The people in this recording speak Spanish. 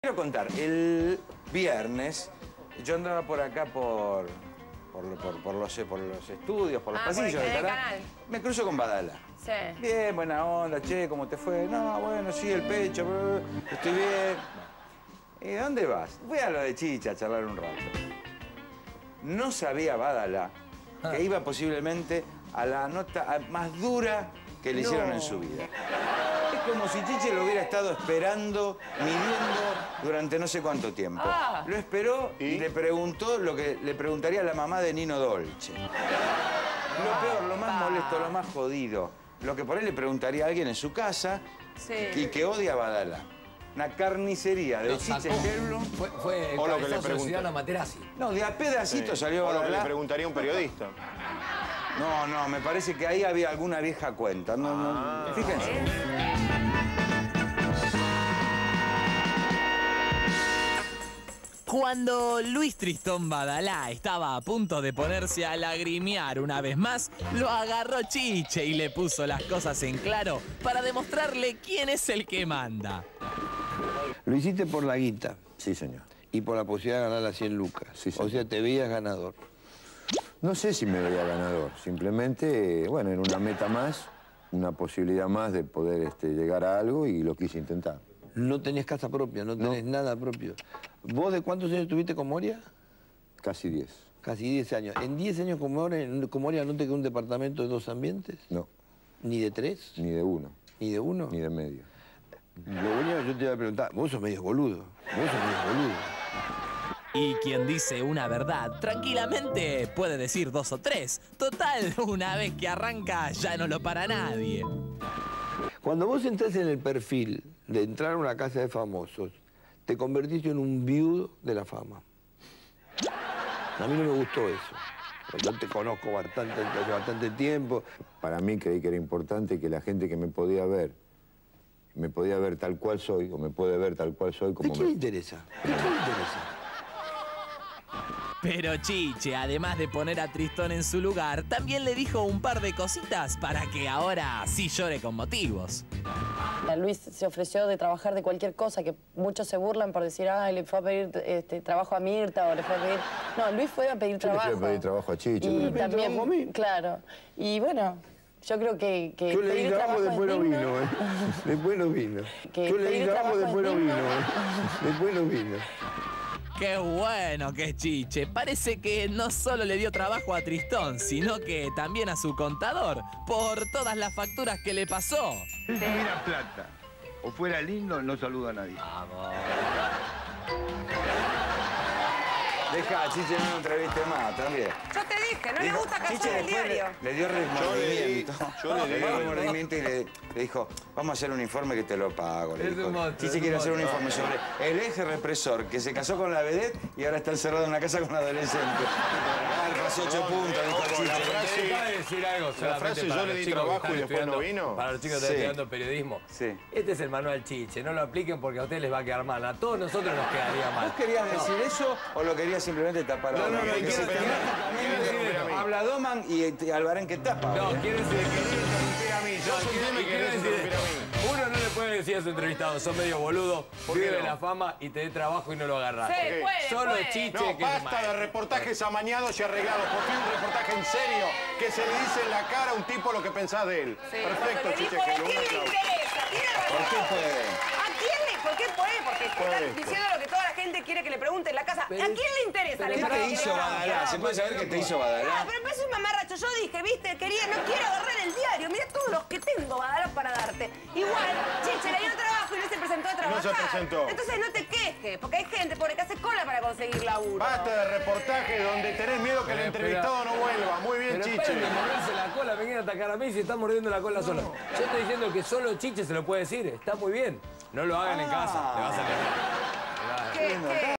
Quiero contar, el viernes yo andaba por acá por los estudios, por los pasillos del canal. Me cruzo con Badalá. Sí. Bien, buena onda, che, ¿cómo te fue? No, bueno, sí, el pecho, estoy bien. ¿Y dónde vas? Voy a lo de Chicha a charlar un rato. No sabía Badalá que iba posiblemente a la nota más dura que le hicieron en su vida. Es como si Chiche lo hubiera estado esperando, midiendo durante no sé cuánto tiempo. Lo esperó y le preguntó lo que le preguntaría a la mamá de Nino Dolce. Lo peor, lo más molesto, lo más jodido, lo que por ahí le preguntaría a alguien en su casa y que odia a Badalá. Una carnicería de Chiche Helblum. Fue el o lo que le cabezazo de preguntó. Ciudadano Materazzi. No, de a pedacito salió O lo que Badalá. le preguntaría a un periodista. No, me parece que ahí había alguna vieja cuenta. No, fíjense. Cuando Luis Tristón Badalá estaba a punto de ponerse a lagrimear una vez más, lo agarró Chiche y le puso las cosas en claro para demostrarle quién es el que manda. Lo hiciste por la guita. Sí, señor. Y por la posibilidad de ganar las 100 lucas. Sí, señor. O sea, te veías ganador. No sé si me veía ganador. Simplemente, bueno, era una meta más, una posibilidad más de poder llegar a algo y lo quise intentar. No tenías casa propia, no tenés nada propio. ¿Vos de cuántos años estuviste con Moria? Casi 10. Casi 10 años. ¿En 10 años con Moria no te quedó un departamento de 2 ambientes? No, ¿Ni de 3? ni de uno, ¿Ni de 1? ni de medio. Lo único que yo te iba a preguntar, vos sos medio boludo. Vos sos medio boludo. Y quien dice una verdad, tranquilamente puede decir 2 o 3. Total, una vez que arranca ya no lo para nadie. Cuando vos entras en el perfil de entrar a una casa de famosos, te convertiste en un viudo de la fama. A mí no me gustó eso. Yo te conozco hace bastante tiempo. Para mí creí que era importante que la gente que me podía ver tal cual soy, o me puede ver tal cual soy como ¿De qué le interesa? ¿De qué le interesa? Pero Chiche, además de poner a Tristón en su lugar, también le dijo un par de cositas para que ahora sí llore con motivos. Luis se ofreció de trabajar de cualquier cosa, que muchos se burlan por decir, le fue a pedir trabajo a Mirta o le fue a pedir... No, Luis fue a pedir Yo le trabajo. fui a pedir trabajo a Chiche. Y ¿Le pedí también, trabajo a mí? claro. Y bueno, yo creo que Yo le di pedir trabajo, es después no digno. vino, ¿eh? Después no vino. Que Yo le di pedir trabajo, trabajo después es no digno. vino, ¿eh? Después no vino. Qué bueno que es Chiche. Parece que no solo le dio trabajo a Tristón, sino que también a su contador, por todas las facturas que le pasó. Si tuviera plata o fuera lindo, no saluda a nadie. Deja a Chiche en una entrevista más también. Yo te dije, no le Dijo, gusta Chiche calzar el después diario. le dio remordimiento. yo le Le di. dio remordimiento y le dijo, vamos a hacer un informe que te lo pago. Le Es dijo. un monstruo, Chiche es quiere un hacer un informe sobre el eje represor que se casó con la vedette y ahora está encerrado en una casa con un adolescente. Pasó 8 puntos, dijo Chiche. ¿Puedo decir algo solamente frase, para yo le los di chicos que trabajo están y después no estudiando- vino? Para los chicos que Sí. están estudiando periodismo. Sí. Este es el manual Chiche, no lo apliquen porque a ustedes les va a quedar mal. A todos nosotros nos quedaría mal. ¿Vos querías decir eso o lo querías simplemente tapar a Doman? Porque quiero decir si habla Doman y Albarán que tapa. No, ¿eh? quiero decir que... a mí. Yo entiendo que querés interrumpir a mí. Uno no le puede decir a su entrevistado, sos medio boludo, vive de la fama y te dé trabajo y no lo agarrás. Sí, puede, Solo puede. Chiche No, que es basta de maestro. reportajes amañados y arreglados. Por fin un reportaje en serio que se le dice en la cara a un tipo lo que pensás de él. Sí, Perfecto, cuando le Chiche, dijo, que ¿a lo quién le interesa? Tiene razón. ¿Por qué puede? ¿A quién le? ¿Por qué puede? Porque están esto. diciendo lo que toda la gente quiere que le pregunte en la casa. ¿A quién le interesa? ¿Qué te hizo Badalá? ¿Se puede saber qué te hizo Badalá? Pero es un mamarracho. Yo dije, viste, no quiero agarrar el diario. Mira todos los que tengo, Badalá, para darte. Igual, Chiche le dio trabajo y no se presentó a trabajar. No se presentó. Entonces no te quejes, porque hay gente pobre que hace cola para conseguir laburo. Basta de reportajes donde tenés miedo que el entrevistado no vuelva. Muy bien, Pero Chiche. esperen de morderse la cola, me quieren atacar a mí si están mordiendo la cola solo. Yo estoy diciendo que solo Chiche se lo puede decir, está muy bien. No lo hagan en casa, te vas a salir. ¿Qué?